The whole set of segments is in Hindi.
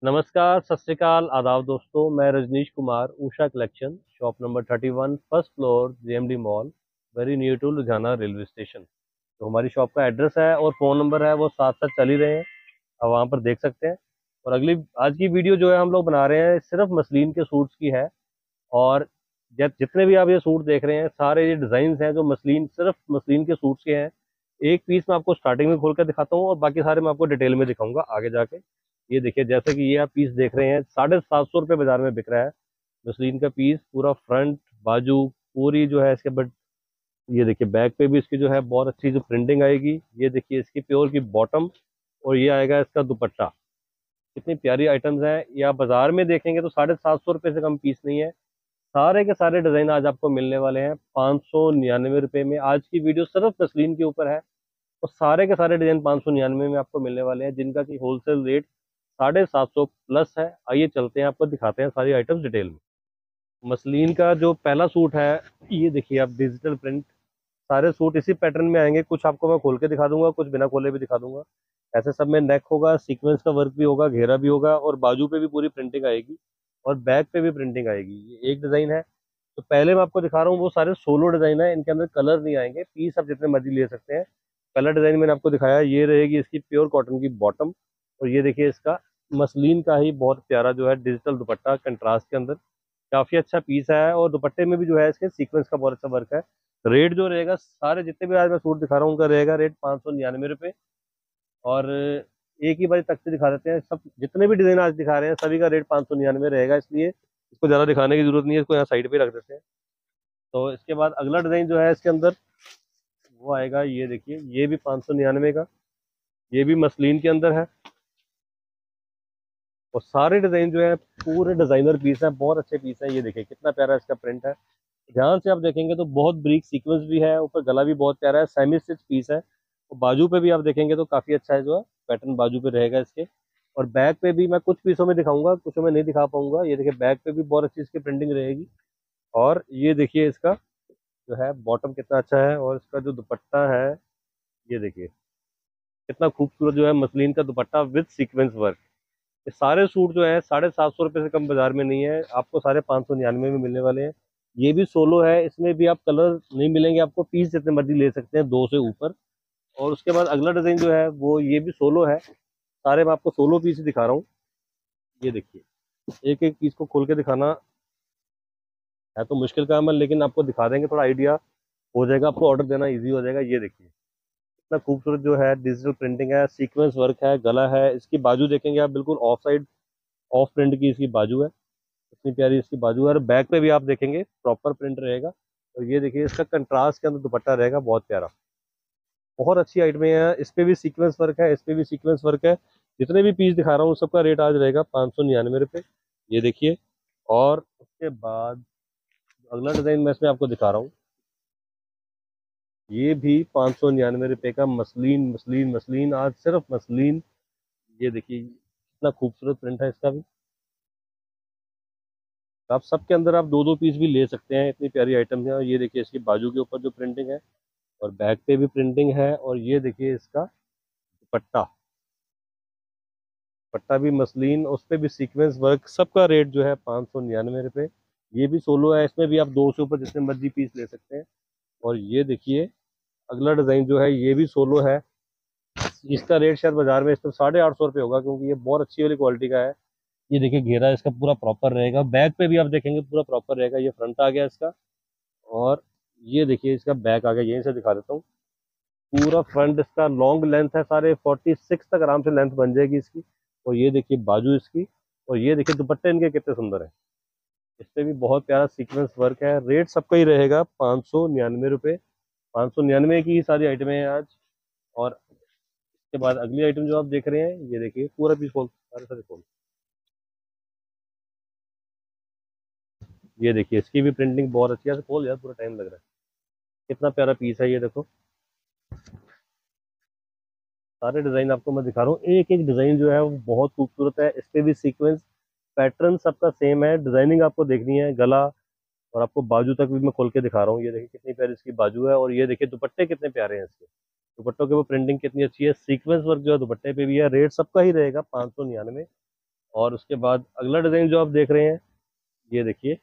नमस्कार, सत श्री अकाल, आदाब दोस्तों। मैं Rajneesh Kumar, Usha collection, shop number 31, first floor, JMD mall, very near to Ludhiana railway station. तो हमारी शॉप का एड्रेस है और फ़ोन नंबर है, वो साथ साथ चल ही रहे हैं, आप वहाँ पर देख सकते हैं। और अगली आज की वीडियो जो है हम लोग बना रहे हैं सिर्फ मसलिन के सूट्स की है। और जितने भी आप ये सूट देख रहे हैं सारे ये डिज़ाइन हैं जो मसलिन, सिर्फ मसलिन के सूट्स के हैं। एक पीस मैं आपको स्टार्टिंग में खोल कर दिखाता हूँ और बाकी सारे मैं आपको डिटेल में दिखाऊंगा आगे जाके। ये देखिए, जैसे कि ये आप पीस देख रहे हैं, 750 रुपये बाजार में बिक रहा है मसलिन का पीस। पूरा फ्रंट बाजू पूरी जो है इसके, बट ये देखिए बैक पे भी इसकी जो है बहुत अच्छी जो प्रिंटिंग आएगी। ये देखिए इसकी प्योर की बॉटम, और ये आएगा इसका दुपट्टा। कितनी प्यारी आइटम्स हैं, ये आप बाजार में देखेंगे तो 750 रुपये से कम पीस नहीं है। सारे के सारे डिजाइन आज आपको मिलने वाले हैं 599 रुपये में। आज की वीडियो सिर्फ मसलिन के ऊपर है और सारे के सारे डिजाइन 599 में आपको मिलने वाले हैं, जिनका की होलसेल रेट 750 प्लस है। आइए चलते हैं, आपको दिखाते हैं सारी आइटम्स डिटेल में। मसलिन का जो पहला सूट है, ये देखिए आप, डिजिटल प्रिंट। सारे सूट इसी पैटर्न में आएंगे, कुछ आपको मैं खोल के दिखा दूंगा, कुछ बिना खोले भी दिखा दूंगा। ऐसे सब में नेक होगा, सीक्वेंस का वर्क भी होगा, घेरा भी होगा, और बाजू पे भी पूरी प्रिंटिंग आएगी और बैक पे भी प्रिंटिंग आएगी। ये एक डिजाइन है। तो पहले मैं आपको दिखा रहा हूँ, वो सारे सोलो डिजाइन है, इनके अंदर कलर नहीं आएंगे, पीस आप जितने मर्जी ले सकते हैं। कलर डिजाइन मैंने आपको दिखाया, ये रहेगी इसकी प्योर कॉटन की बॉटम। और ये देखिए इसका मसलिन का ही बहुत प्यारा जो है डिजिटल दुपट्टा कंट्रास्ट के अंदर। काफी अच्छा पीस है और दुपट्टे में भी जो है इसके सीक्वेंस का बहुत अच्छा वर्क है। रेट जो रहेगा, सारे जितने भी आज मैं सूट दिखा रहा हूँ उनका रहेगा रेट 599 रुपये। और एक ही बार तक से दिखा देते हैं, सब जितने भी डिजाइन आज दिखा रहे हैं सभी का रेट 599 रहेगा, इसलिए इसको ज़्यादा दिखाने की जरूरत नहीं है, इसको यहाँ साइड पे रख देते हैं। तो इसके बाद अगला डिजाइन जो है इसके अंदर वो आएगा, ये देखिए, ये भी 599 का, ये भी मसलिन के अंदर है। और सारे डिजाइन जो है पूरे डिजाइनर पीस है, बहुत अच्छे पीस है। ये देखिए कितना प्यारा इसका प्रिंट है, ध्यान से आप देखेंगे तो बहुत ब्रीक सीक्वेंस भी है, ऊपर गला भी बहुत प्यारा है, सेमी स्टिच पीस है। और बाजू पे भी आप देखेंगे तो काफी अच्छा है जो है पैटर्न बाजू पे रहेगा इसके। और बैक पे भी मैं कुछ पीसों में दिखाऊंगा, कुछ में नहीं दिखा पाऊंगा। ये देखिए बैक पे भी बहुत अच्छी इसकी प्रिंटिंग रहेगी। और ये देखिए इसका जो है बॉटम कितना अच्छा है, और इसका जो दुपट्टा है, ये देखिए कितना खूबसूरत जो है मसलिन का दुपट्टा विद सीक्वेंस वर्क। ये सारे सूट जो है 750 रुपये से कम बाजार में नहीं है, आपको सारे 599 में मिलने वाले हैं। ये भी सोलो है, इसमें भी आप कलर नहीं मिलेंगे आपको, पीस जितने मर्जी ले सकते हैं, दो से ऊपर। और उसके बाद अगला डिजाइन जो है वो ये भी सोलो है। सारे मैं आपको सोलो पीस ही दिखा रहा हूँ। ये देखिए, एक एक पीस को खोल के दिखाना है तो मुश्किल काम है, लेकिन आपको दिखा देंगे, थोड़ा आइडिया हो जाएगा, आपको ऑर्डर देना ईजी हो जाएगा। ये देखिए इतना खूबसूरत जो है डिजिटल प्रिंटिंग है, सीक्वेंस वर्क है, गला है, इसकी बाजू देखेंगे आप, बिल्कुल ऑफ साइड ऑफ प्रिंट की इसकी बाजू है। इतनी प्यारी इसकी बाजू है, और बैक पे भी आप देखेंगे प्रॉपर प्रिंट रहेगा। और ये देखिए इसका कंट्रास्ट के अंदर दुपट्टा रहेगा बहुत प्यारा। बहुत अच्छी आइटमें हैं, इस पे भी सीक्वेंस वर्क है, इस पे भी सीक्वेंस वर्क है। जितने भी पीस दिखा रहा हूँ सबका रेट आज रहेगा 599 रुपये। ये देखिए। और उसके बाद अगला डिजाइन मैं इसमें आपको दिखा रहा हूँ, ये भी 599 रुपये का, मसलिन मसलिन मसलिन, आज सिर्फ मसलिन। ये देखिए कितना खूबसूरत प्रिंट है इसका भी। आप सबके अंदर आप दो दो पीस भी ले सकते हैं, इतनी प्यारी आइटम है। और ये देखिए इसकी बाजू के ऊपर जो प्रिंटिंग है, और बैक पे भी प्रिंटिंग है। और ये देखिए इसका दुपट्टा, दुपट्टा भी मसलिन, उस पे भी सीक्वेंस वर्क, सबका रेट जो है 599 रुपये। ये भी सोलो है, इसमें भी आप दो से ऊपर जितने मर्जी पीस ले सकते हैं। और ये देखिए अगला डिजाइन जो है ये भी सोलो है, इसका रेट शायद बाजार में इस पर 850 रुपये होगा, क्योंकि ये बहुत अच्छी वाली क्वालिटी का है। ये देखिए घेरा इसका पूरा प्रॉपर रहेगा, बैक पे भी आप देखेंगे पूरा प्रॉपर रहेगा। ये फ्रंट आ गया इसका, और ये देखिए इसका बैक आ गया, यहीं से दिखा देता हूँ। पूरा फ्रंट इसका लॉन्ग लेंथ है, सारे 46 तक आराम से लेंथ बन जाएगी इसकी। और ये देखिए बाजू इसकी, और ये देखिए दुपट्टे इनके कितने सुंदर है। इस पे भी बहुत प्यारा सीक्वेंस वर्क है। रेट सबका ही रहेगा 599 रुपये। 599 की ही सारी आइटमें हैं आज। और इसके बाद अगली आइटम जो आप देख रहे हैं, ये देखिए पूरा पीस खोल, सारे सारे खोल। ये देखिए इसकी भी प्रिंटिंग बहुत अच्छी है, खोल यार, पूरा टाइम लग रहा है। कितना प्यारा पीस है ये देखो। सारे डिजाइन आपको मैं दिखा रहा हूँ, एक एक डिजाइन जो है वो बहुत खूबसूरत है। इस पे भी सीक्वेंस पैटर्न सबका सेम है, डिजाइनिंग आपको देखनी है, गला और आपको बाजू तक भी मैं खोल के दिखा रहा हूँ। ये देखिए कितनी प्यारी इसकी बाजू है, और ये देखिए दुपट्टे कितने प्यारे हैं इसके। दुपट्टों के वो प्रिंटिंग कितनी अच्छी है, सीक्वेंस वर्क जो है दुपट्टे पे भी है। रेट सबका ही रहेगा 599। और उसके बाद अगला डिज़ाइन जो आप देख रहे हैं, ये देखिए,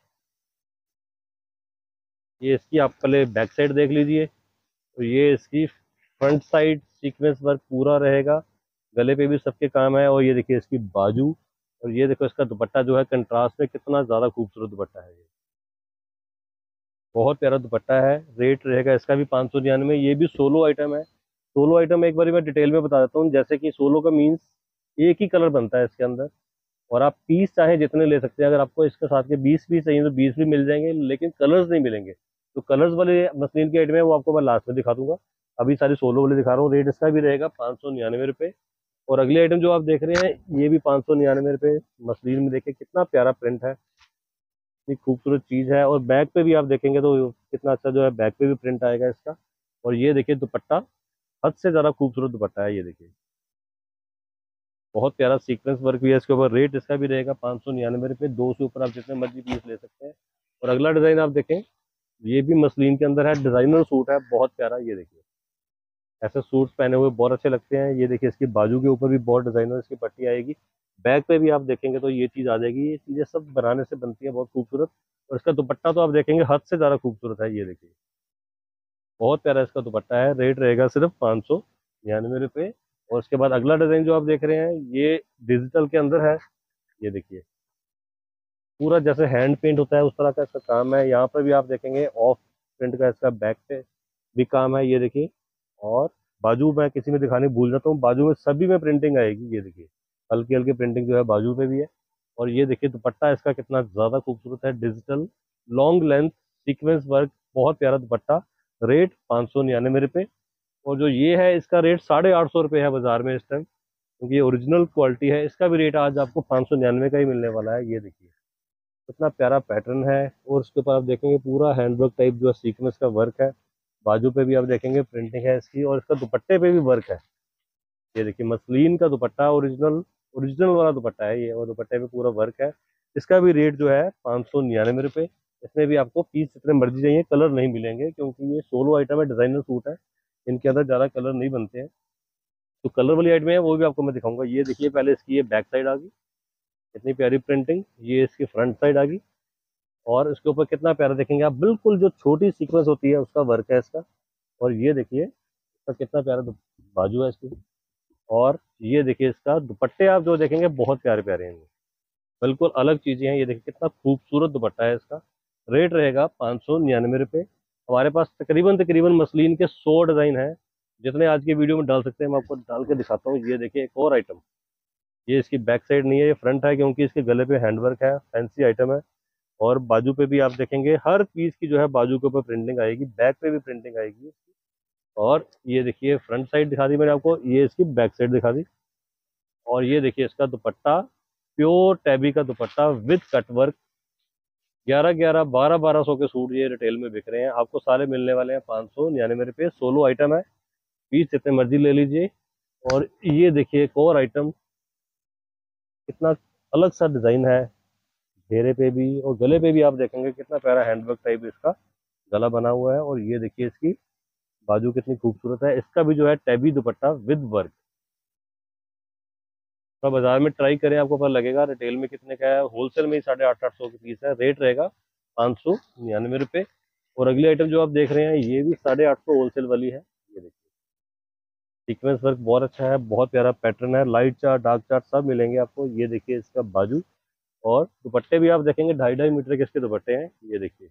ये इसकी आप पहले बैक साइड देख लीजिए। तो ये इसकी फ्रंट साइड सीक्वेंस वर्क पूरा रहेगा, गले पे भी सबके काम है। और ये देखिए इसकी बाजू, और ये देखो इसका दुपट्टा जो है कंट्रास्ट में कितना ज़्यादा खूबसूरत दुपट्टा है। ये बहुत प्यारा दुपट्टा है। रेट रहेगा इसका भी 599। ये भी सोलो आइटम है। सोलो आइटम एक बार मैं डिटेल में बता देता हूँ। जैसे कि सोलो का मीन्स एक ही कलर बनता है इसके अंदर, और आप पीस चाहे जितने ले सकते हैं। अगर आपको इसके साथ के 20 पीस चाहिए तो 20 भी मिल जाएंगे, लेकिन कलर्स नहीं मिलेंगे। तो कलर्स वाले मसलिन की आइटम है वो आपको मैं लास्ट में दिखा दूंगा। अभी सारी सोलो वाले दिखा रहा हूँ। रेट इसका भी रहेगा 599 रुपये। और अगली आइटम जो आप देख रहे हैं ये भी 599 रुपये। मसलिन में देखिए कितना प्यारा प्रिंट है, इतनी खूबसूरत चीज़ है। और बैक पे भी आप देखेंगे तो कितना अच्छा जो है बैक पे भी प्रिंट आएगा इसका। और ये देखिए दुपट्टा, हद से ज़्यादा खूबसूरत दुपट्टा है। ये देखिए बहुत प्यारा सीक्वेंस वर्क भी है इसके ऊपर। रेट इसका भी रहेगा 599 रुपये। दो से ऊपर आप जितने मर्जी पीस ले सकते हैं। और अगला डिज़ाइन आप देखें, ये भी मसलिन के अंदर है, डिज़ाइनर सूट है बहुत प्यारा। ये देखिए ऐसे सूट पहने हुए बहुत अच्छे लगते हैं। ये देखिए इसकी बाजू के ऊपर भी बहुत डिज़ाइनर इसकी पट्टी आएगी। बैक पे भी आप देखेंगे तो ये चीज़ आ जाएगी। ये चीज़ें सब बनाने से बनती है बहुत खूबसूरत। और इसका दुपट्टा तो आप देखेंगे हद से ज़्यादा खूबसूरत है। ये देखिए बहुत प्यारा इसका दुपट्टा है। रेट रहेगा सिर्फ 599 रुपये। और उसके बाद अगला डिज़ाइन जो आप देख रहे हैं ये डिजिटल के अंदर है। ये देखिए पूरा जैसे हैंड पेंट होता है उस तरह का इसका काम है। यहाँ पर भी आप देखेंगे ऑफ प्रिंट का इसका बैक पे भी काम है। ये देखिए, और बाजू में किसी में दिखाने भूल जाता हूँ, बाजू में सभी में प्रिंटिंग आएगी। ये देखिए हल्की हल्की प्रिंटिंग जो है बाजू पे भी है। और ये देखिए दुपट्टा इसका कितना ज़्यादा खूबसूरत है, digital long length sequence work, बहुत प्यारा दुपट्टा। रेट 599 रुपये। और जो ये है इसका रेट 850 रुपये है बाजार में इस टाइम, क्योंकि ये ओरिजिनल क्वालिटी है। इसका भी रेट आज आपको 599 का ही मिलने वाला है। ये देखिए कितना प्यारा पैटर्न है। और उसके ऊपर आप देखेंगे पूरा हैंडवर्क टाइप जो है सीक्वेंस का वर्क है। बाजू पे भी आप देखेंगे प्रिंटिंग है इसकी, और इसका दुपट्टे पे भी वर्क है। ये देखिए मसलिन का दुपट्टा, ओरिजिनल ओरिजिनल वाला दुपट्टा है ये, और दुपट्टे पे पूरा वर्क है। इसका भी रेट जो है 599 रुपये। इसमें भी आपको पीस जितने मर्जी चाहिए, कलर नहीं मिलेंगे क्योंकि ये सोलो आइटम है, डिजाइनर सूट है। इनके अंदर ज़्यादा कलर नहीं बनते हैं। तो कलर वाली आइटम है वो भी आपको मैं दिखाऊंगा। ये देखिए पहले इसकी ये बैक साइड आ गई, इतनी प्यारी प्रिंटिंग। ये इसकी फ्रंट साइड आ गई, और इसके ऊपर कितना प्यारा देखेंगे आप, बिल्कुल जो छोटी सीक्वेंस होती है उसका वर्क है इसका। और ये देखिए इसका कितना प्यारा बाजू है इसकी। और ये देखिए इसका दुपट्टे आप जो देखेंगे बहुत प्यारे प्यारे हैं, बिल्कुल अलग चीजें हैं। ये देखिए कितना खूबसूरत दुपट्टा है इसका। रेट रहेगा 599 रुपये। हमारे पास तकरीबन तकरीबन मसलिन के 100 डिजाइन है, जितने आज की वीडियो में डाल सकते हैं मैं आपको डाल के दिखाता हूँ। ये देखिए एक और आइटम, ये इसकी बैक साइड नहीं है, ये फ्रंट है, क्योंकि इसके गले पे हैंडवर्क है, फैंसी आइटम है। और बाजू पे भी आप देखेंगे हर पीस की जो है बाजू के ऊपर प्रिंटिंग आएगी, बैक पे भी प्रिंटिंग आएगी। और ये देखिए फ्रंट साइड दिखा दी मैंने आपको, ये इसकी बैक साइड दिखा दी। और ये देखिए इसका दुपट्टा, प्योर टैबी का दुपट्टा विद कटवर्क। 11-11, 12-12 सौ के सूट ये रिटेल में बिक रहे हैं, आपको सारे मिलने वाले हैं 599 रुपये। सोलो आइटम है, पीस जितने मर्जी ले लीजिए। और ये देखिए एक और आइटम, कितना अलग सा डिजाइन है, घेरे पे भी और गले पे भी आप देखेंगे कितना प्यारा हैंडवर्क टाइप इसका गला बना हुआ है। और ये देखिए इसकी बाजू कितनी खूबसूरत है। इसका भी जो है टैबी दुपट्टा विद वर्क। तो बाजार में ट्राई करें, आपको पता लगेगा रिटेल में कितने का है, होलसेल में ही 850-800 के पीस है। रेट रहेगा 599 रुपये। और अगली आइटम जो आप देख रहे हैं ये भी 850 होलसेल वाली है। ये देखिए सीक्वेंस वर्क बहुत अच्छा है, बहुत प्यारा पैटर्न है, लाइट चार्ट डार्क चार्ट सब मिलेंगे आपको। ये देखिए इसका बाजू, और दुपट्टे भी आप देखेंगे 2.5-2.5 मीटर के इसके दुपट्टे हैं। ये देखिए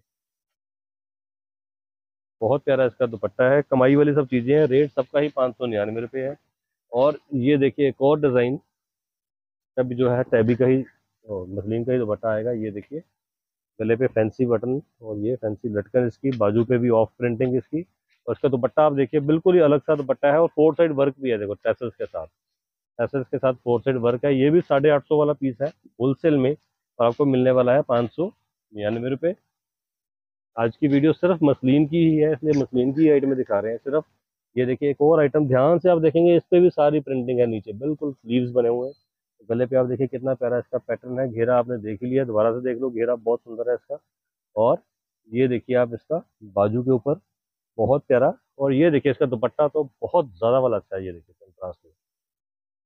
बहुत प्यारा इसका दुपट्टा है, कमाई वाली सब चीजें हैं। रेट सबका ही 599 रुपये है। और ये देखिए एक और डिजाइन, तब जो है टैबी का ही मसलिन का ही दुपट्टा आएगा। ये देखिए गले पे फैंसी बटन, और ये फैंसी लटकन इसकी, बाजू पे भी ऑफ प्रिंटिंग इसकी। और इसका दुपट्टा आप देखिए बिल्कुल ही अलग सा दुपट्टा है, और फोर साइड वर्क भी है, देखो टैसल्स के साथ। टैसल्स के साथ फोर साइड वर्क है। ये भी 850 वाला पीस है होलसेल में, और आपको मिलने वाला है 599 रुपये। आज की वीडियो सिर्फ मसलिन की ही है, इसलिए मसलिन की आइटम दिखा रहे हैं सिर्फ। ये देखिए एक और आइटम, ध्यान से आप देखेंगे इस पे भी सारी प्रिंटिंग है, नीचे बिल्कुल स्लीव्स बने हुए हैं। गले पे आप देखिए कितना प्यारा इसका पैटर्न है। घेरा आपने देख ही लिया, दोबारा से देख लो, घेरा बहुत सुंदर है इसका। और ये देखिए आप इसका बाजू के ऊपर बहुत प्यारा। और ये देखिए इसका दुपट्टा तो बहुत ज्यादा वाला अच्छा है। ये देखिए कंट्रास्ट में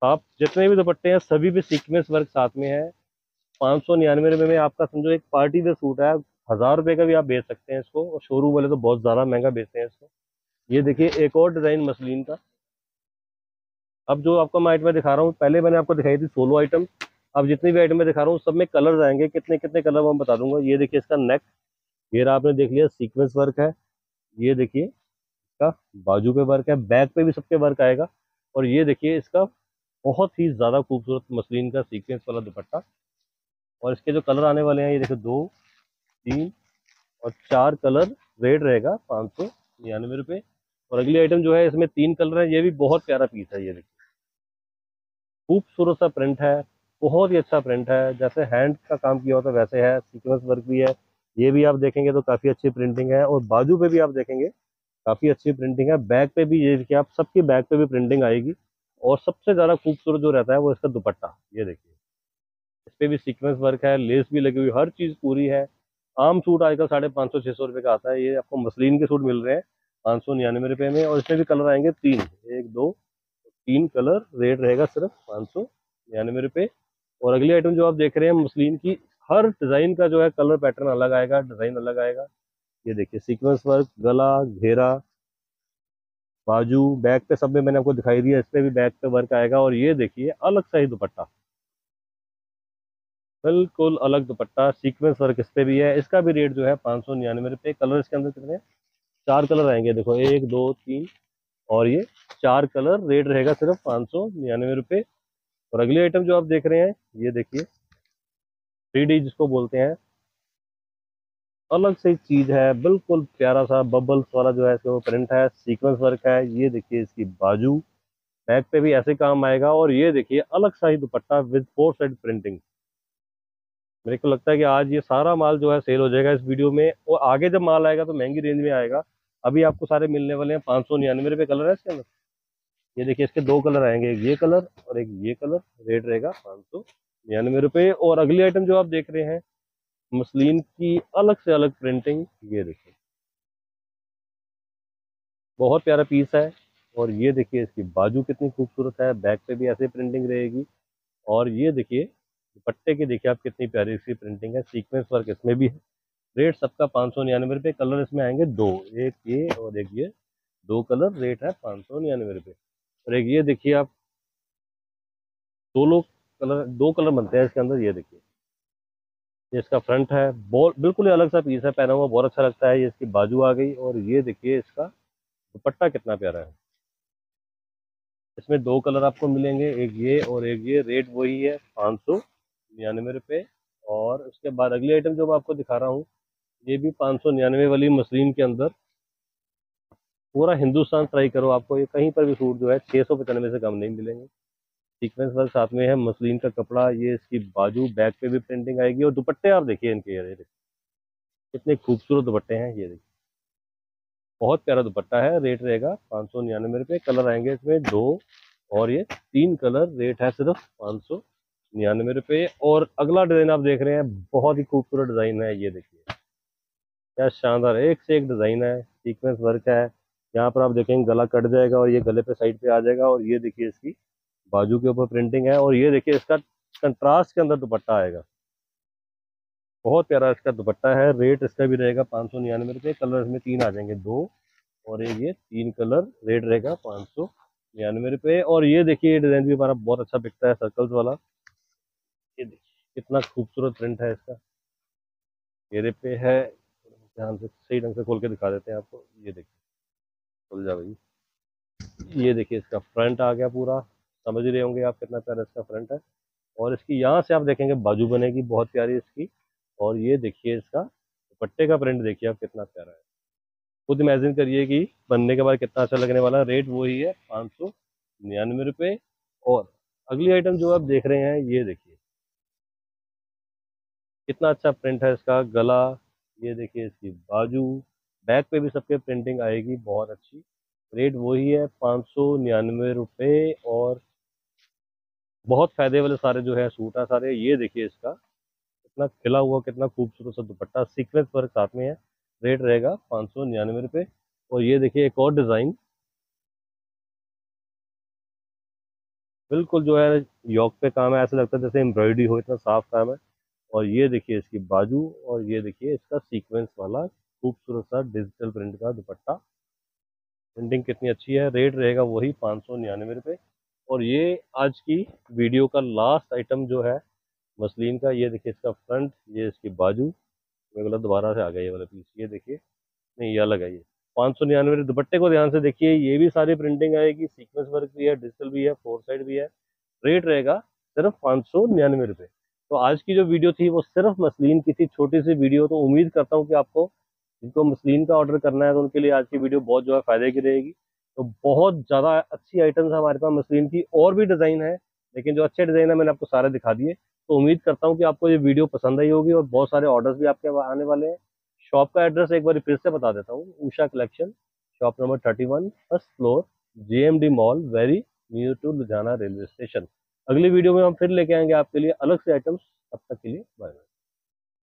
आप जितने भी दुपट्टे हैं सभी पे सीक्वेंस वर्क साथ में है। 599 में आपका समझो एक पार्टी वेयर सूट है, 1000 रुपये का भी आप बेच सकते हैं इसको, और शोरूम वाले तो बहुत ज्यादा महंगा बेचते हैं इसको। ये देखिए एक और डिजाइन मसलिन का। अब जो आपको मैं आइटम दिखा रहा हूँ, पहले मैंने आपको दिखाई थी 16 आइटम, अब जितनी भी आइटम मैं दिखा रहा हूँ सब में कलर्स आएंगे, कितने कितने कलर मैं बता दूंगा। ये देखिए इसका नेक, ये रहा, आपने देख लिया सीक्वेंस वर्क है। ये देखिए इसका बाजू पे वर्क है, बैक पे भी सबके वर्क आएगा। और ये देखिए इसका बहुत ही ज्यादा खूबसूरत मसलिन का सीक्वेंस वाला दुपट्टा। और इसके जो कलर आने वाले हैं, ये देखो 2, 3 और 4 कलर। रेट रहेगा 599 रुपये। और अगली आइटम जो है इसमें 3 कलर है, ये भी बहुत प्यारा पीस है। ये देखिए खूबसूरत सा प्रिंट है, बहुत ही अच्छा प्रिंट है, जैसे हैंड का काम किया होता है वैसे है, सीक्वेंस वर्क भी है। ये भी आप देखेंगे तो काफी अच्छी प्रिंटिंग है, और बाजू पे भी आप देखेंगे काफी अच्छी प्रिंटिंग है। बैक पे भी ये देखिए, आप सबकी बैक पे भी प्रिंटिंग आएगी। और सबसे ज्यादा खूबसूरत जो रहता है वो इसका दुपट्टा। ये देखिए इस पे भी सीक्वेंस वर्क है, लेस भी लगी हुई, हर चीज पूरी है। आम सूट आजकल 550 600 रुपये का आता है, ये आपको मसलिन के सूट मिल रहे हैं 599 रुपये में। और इसमें भी कलर आएंगे 3, 1 2 3 कलर। रेट रहेगा सिर्फ 599 रुपये। और अगली आइटम जो आप देख रहे हैं मसलिन की, हर डिजाइन का जो है कलर पैटर्न अलग आएगा, डिजाइन अलग आएगा। ये देखिए सीक्वेंस वर्क, गला घेरा, बाजू, बैक पे सब में मैंने आपको दिखाई दिया, इस पे भी बैक पे वर्क आएगा। और ये देखिए अलग सा ही दुपट्टा, बिल्कुल अलग दुपट्टा, सीक्वेंस वर्क इस पे भी है। इसका भी रेट जो है 599 रुपये। कलर इसके अंदर कितने हैं? 4 कलर आएंगे, देखो 1 2 3 और ये 4 कलर। रेट रहेगा सिर्फ 599 रुपये। और अगली आइटम जो आप देख रहे हैं, ये देखिए 3D जिसको बोलते हैं, अलग से चीज है, बिल्कुल प्यारा सा बबल्स वाला जो है इसका वो प्रिंट है, सीक्वेंस वर्क है। ये देखिए इसकी बाजू, बैक पे भी ऐसे काम आएगा। और ये देखिए अलग सा ही दुपट्टा विद 4 साइड प्रिंटिंग। मेरे को लगता है कि आज ये सारा माल जो है सेल हो जाएगा इस वीडियो में, और आगे जब माल आएगा तो महंगी रेंज में आएगा। अभी आपको सारे मिलने वाले हैं 599 रुपये। कलर है इसके अंदर, ये देखिए इसके 2 कलर आएंगे, एक ये कलर और एक ये कलर। रेट रहेगा 599 रुपये। और अगली आइटम जो आप देख रहे हैं मसलिन की अलग से अलग प्रिंटिंग, ये देखिए बहुत प्यारा पीस है। और ये देखिए इसकी बाजू कितनी खूबसूरत है, बैक पे भी ऐसे प्रिंटिंग रहेगी। और ये देखिए दुपट्टे की देखिए आप कितनी प्यारी सी प्रिंटिंग है, सीक्वेंस वर्क इसमें भी है। रेट सबका 599 रुपये। कलर इसमें आएंगे 2, एक ये और एक ये, 2 कलर। रेट है 599 रुपये। और एक ये देखिए आप, 2 कलर बनते हैं इसके अंदर। ये देखिए ये इसका फ्रंट है, बहुत बिल्कुल ही अलग सा पीस है, पहना हुआ बहुत अच्छा लगता है। ये इसकी बाजू आ गई, और ये देखिए इसका दुपट्टा कितना प्यारा है। इसमें 2 कलर आपको मिलेंगे, एक ये और एक ये। रेट वही है 599 रुपये। और उसके बाद अगली आइटम जो मैं आपको दिखा रहा हूँ, ये भी 599 वाली मसलिन के अंदर। पूरा हिंदुस्तान ट्राई करो, आपको ये कहीं पर भी सूट जो है 695 से कम नहीं मिलेंगे। सीक्वेंस वर्क साथ में है, मसलिन का कपड़ा। ये इसकी बाजू, बैक पे भी प्रिंटिंग आएगी। और दुपट्टे आप देखिए इनके, ये देखिए कितने खूबसूरत दुपट्टे हैं। ये देखिए बहुत प्यारा दुपट्टा है। रेट रहेगा 599 रुपये। कलर आएंगे इसमें 2 और ये 3 कलर। रेट है सिर्फ 599 रुपये। और अगला डिजाइन आप देख रहे हैं, बहुत ही खूबसूरत डिजाइन है। ये देखिए क्या शानदार, एक से एक डिजाइन है, सीक्वेंस वर्क है। यहाँ पर आप देखेंगे गला कट जाएगा, और ये गले पे साइड पे आ जाएगा। और ये देखिए इसकी बाजू के ऊपर प्रिंटिंग है। और ये देखिए इसका कंट्रास्ट के अंदर दुपट्टा आएगा, बहुत प्यारा इसका दुपट्टा है। रेट इसका भी रहेगा 599 रुपये। कलर इसमें 3 आ जाएंगे, 2 और एक ये, 3 कलर। रेट रहेगा 599 रुपये। और ये देखिए ये डिजाइन भी हमारा बहुत अच्छा बिकता है, सर्कल्स वाला। ये देखिए कितना खूबसूरत प्रिंट है इसका, घेरे पे है। ध्यान से सही ढंग से खोल के दिखा देते हैं आपको। ये देखिए, खुल जा भाई। ये देखिए इसका फ्रंट आ गया पूरा, समझ रहे होंगे आप कितना प्यारा इसका फ्रंट है। और इसकी यहाँ से आप देखेंगे बाजू बनेगी बहुत प्यारी इसकी। और ये देखिए इसका दुपट्टे का प्रिंट देखिए आप कितना प्यारा है। खुद इमेजिन करिए कि बनने के बाद कितना अच्छा लगने वाला है। रेट वही है 599 रुपये। और अगली आइटम जो आप देख रहे हैं, ये देखिए कितना अच्छा प्रिंट है इसका, गला। ये देखिए इसकी बाजू, बैक पे भी सबके प्रिंटिंग आएगी बहुत अच्छी। रेट वही है 599 रुपये। और बहुत फायदे वाले सारे जो है सूट है सारे। ये देखिए इसका कितना खिला हुआ, कितना खूबसूरत सा दुपट्टा, सीक्वेंस वर्क साथ में है। रेट रहेगा 599 रुपये। और ये देखिए एक और डिजाइन, बिल्कुल जो है योक पे काम है, ऐसा लगता है जैसे एम्ब्रॉयडरी हो, इतना साफ काम है। और ये देखिए इसकी बाजू, और ये देखिए इसका सीक्वेंस वाला खूबसूरत सा डिजिटल प्रिंट का दुपट्टा। प्रिंटिंग कितनी अच्छी है। रेट रहेगा वही 599 रुपये। और ये आज की वीडियो का लास्ट आइटम जो है मसलिन का, ये देखिए इसका फ्रंट, ये इसकी बाजू। मेरे को लगा दोबारा से आ गया ये वाला पीस, ये देखिए। नहीं, ये अलग है ये। 599 दुपट्टे को ध्यान से देखिए, ये भी सारी प्रिंटिंग आएगी, सीक्वेंस वर्क भी है, डिजिटल भी है, फोर साइड भी है। रेट रहेगा सिर्फ 599 रुपये। तो आज की जो वीडियो थी वो सिर्फ मसलिन की थी, छोटी सी वीडियो। तो उम्मीद करता हूँ कि आपको, जिनको मसलिन का ऑर्डर करना है, तो उनके लिए आज की वीडियो बहुत जो है फायदे की रहेगी। तो बहुत ज़्यादा अच्छी आइटम्स है हमारे पास मसलिन की, और भी डिज़ाइन है, लेकिन जो अच्छे डिज़ाइन है मैंने आपको सारे दिखा दिए। तो उम्मीद करता हूँ कि आपको ये वीडियो पसंद आई होगी, और बहुत सारे ऑर्डर्स भी आपके आने वाले हैं। शॉप का एड्रेस एक बार फिर से बता देता हूँ, Usha collection, shop number 31, first floor, JMD mall, very near to Ludhiana railway station. अगली वीडियो में हम फिर लेके आएंगे आपके लिए अलग से आइटम्स। तब तक के लिए बाय बाय।